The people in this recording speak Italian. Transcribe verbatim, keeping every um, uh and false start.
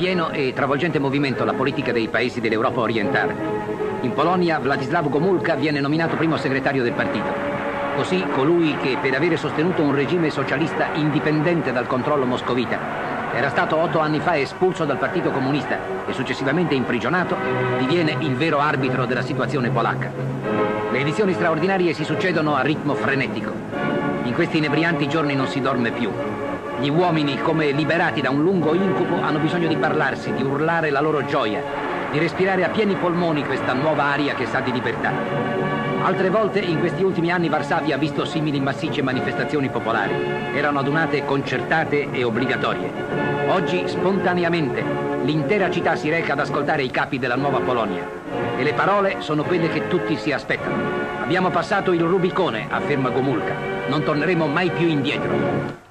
pieno e travolgente movimento la politica dei paesi dell'Europa orientale. In Polonia Władysław Gomulka viene nominato primo segretario del partito. Così colui che, per avere sostenuto un regime socialista indipendente dal controllo moscovita, era stato otto anni fa espulso dal Partito Comunista e successivamente imprigionato, diviene il vero arbitro della situazione polacca. Le edizioni straordinarie si succedono a ritmo frenetico. In questi inebrianti giorni non si dorme più. Gli uomini, come liberati da un lungo incubo, hanno bisogno di parlarsi, di urlare la loro gioia, di respirare a pieni polmoni questa nuova aria che sa di libertà. Altre volte in questi ultimi anni Varsavia ha visto simili massicce manifestazioni popolari. Erano adunate concertate e obbligatorie. Oggi, spontaneamente, l'intera città si reca ad ascoltare i capi della nuova Polonia. E le parole sono quelle che tutti si aspettano. Abbiamo passato il Rubicone, afferma Gomulka. Non torneremo mai più indietro.